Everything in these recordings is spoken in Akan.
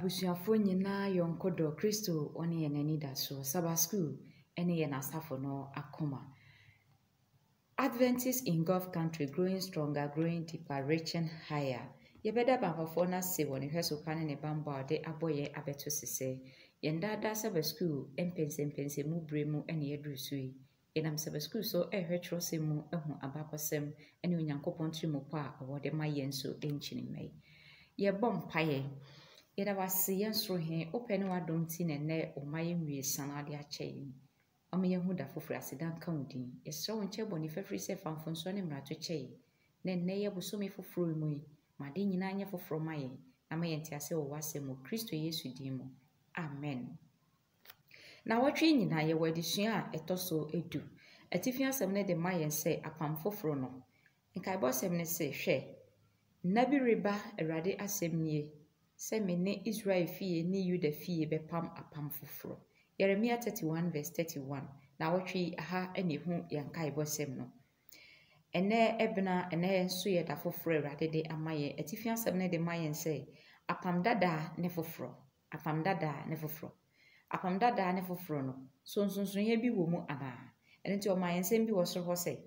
Abusuafo nyinaa yonkodo Kristo one ye nani da so Sabbath school ene ye nasafo no akoma. Adventists in Gulf country growing stronger, growing deeper, reaching higher. Yebeda bamfafo na se woni hweso pane ne bamba de aboye abeto sese. Yendada Sabbath school empense mu bremu ene ye drusui. Yenam Sabbath school so ehwetro se mu ehu abakosem ene onyankopon trimo pa awode ma yenso enchini mai. Ye bom paye. Yeda wasi yansro he opene wadom ti ne omaye nwie sanade ache. Omaye hu da foforo asidan kan din. Yesro wonche boni fafiri se famfonso ne mrato che. Ne ye busomi foforo mu yi. Made nyina anya foforo maye. Na ma yenti ase wo wasemu Kristo Yesu din mu. Amen. Na watwe nyina ye wadisua etoso edu. Atifi asem ne de maye se apam foforo no. Nkai bo asem ne se hwe. Nabi riba erade asem nie. Se mene Israel fie ni Yuda fie bepam apam foforo. Jeremiah 31 verse 31. Na watwe aha ene hu yankai bosem no. Ene ebna ene nso ye da foforo erade de amaye atifi asem ne de maye se apam dada ne foforo. Apam dada ne foforo. Apam dada ne foforo no. So ye bi wo mu ana. Ene nti o maye nsem bi wo so ho se.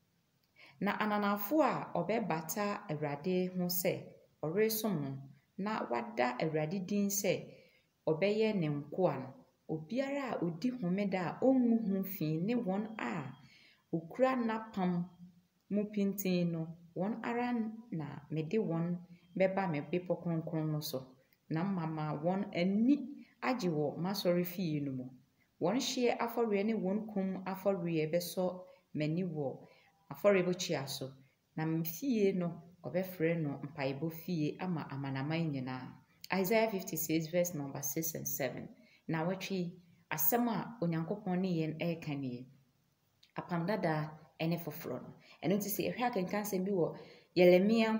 Na ananafo a obebata erade hu se oresom no. Na wada awurade din se obeye ne nkoa no obiara a odi homeda a onwu hu fi ne won a okura napam mu pintin no won ara na mede won beba me bepo kronkron no so na mama won ani age wo masori fi no mu won hye afore ne won kum afore beso mani wo afore bo chia so na mfie no obefre no mpaibo fie ama amanaman nyina. Isaiah 56 verse number 6 and 7. Na watwi asema onyankopon ne yen ekanie. Apam dada ene foforo no. Eno ti se ehwa kankan bi wo Jeremiah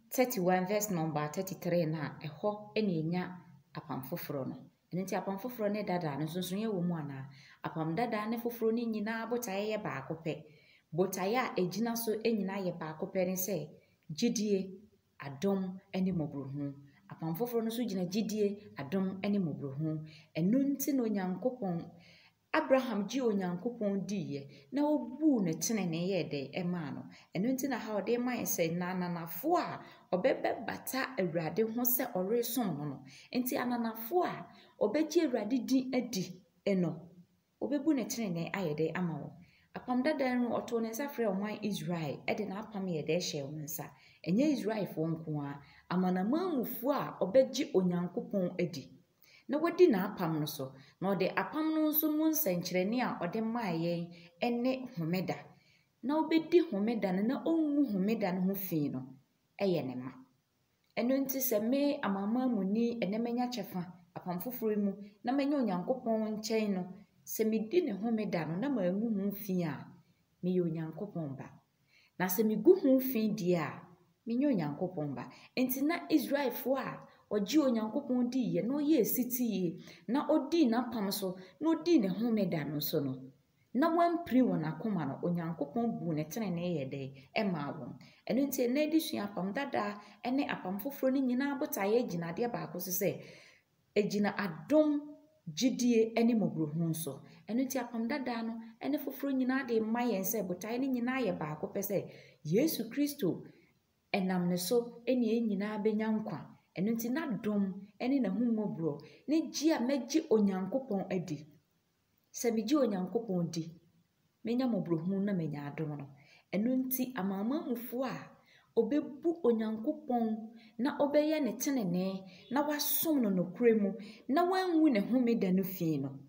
31 verse number 33 na eho ene enya apam foforo no. Eno ti apam foforo ne dada no sunsun ye wo mu ana. Apam dada ne foforo ni nyina botaye ye baako pe. Botaya ejina so enyina ye baako pe ne se Jidie adom ene mobrohu. Apam foforo no so gina jidie adom ene mobrohu. Enu nti no nyankopon Abraham ji onyankopon diye na obu ne tenene ye de ema no. Enu nti na ha ode man se nananafo a obebe bata awurade ho se oresom no no. Nti ananafo a obeji awurade din adi eno. Obebu ne tenene ayede ama wo. Apam dada no oto ne safre oman Israel ede na apam ye de hye wonsa enye Israel fo nko a amanamamufu a obeji onyankopon edi na wadi na apam no so na ode apam no nso mu nsankyerene a ode maaye ene homeda na obedi homeda na onwu homeda no ho fi no eye ne ma eno nti se me amamamuni enemenya chefa apam foforo mu na menya onyankopon nkyɛn no se medi ne homeda no na manwu hu fi a me ye onyankopon ba na se megu hu fi di a me nye onyankopon ba enti na Israel fo a oji onyankopon di ye no ye siti na odi na pam so na odi ne homeda no so no na wampri wona koma no onyankopon bu ne tenene ye de ema won eno enti na edisua apam dada ene apam foforo ni nyina botaye ginade baako so se ejina adom jidie ene mobrohu so eno ti apam dada no ene foforo nyina de mayen se botaye ni nyina ye baako pese Yesu Kristo enam ne so ene nyina benya nkwa eno ti na dom ene na humobro ne gia meji onyankopon adi se meji onyankopon di menya mobrohu na menya adom no eno nti amamamufu a obebu onyankopon na obeye ne tenene na wasom no nokremu na wanwu ne homeda no fi no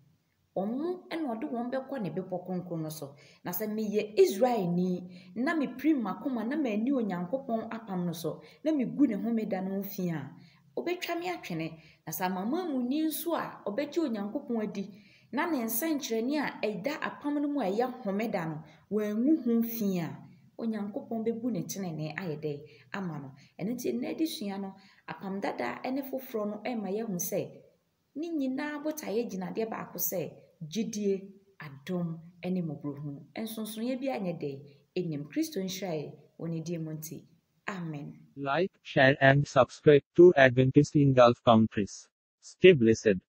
omu eno de won bekọ ne bepo konkron no so na se meye Israel ni na me prima koma na mani onyankopon apam no so na me gu ne homeda no fi a obetwa me atwene na sa mamamu ni nso a obeji onyankopon adi na ne nsankyerene a eda apam no mu a ya homeda no wanwu hu fi a onyankopon bebu ne tenene ayede ama no eno ti na edisua no apam dada ene foforo no ema ye hu se ni nyina botaye ginade baako se jidie adom ene mobrohu ensonson ye bi anye de enim Kristo nhrai woni die monti. Amen. Like, share and subscribe to Adventist in Gulf countries. Stay blessed.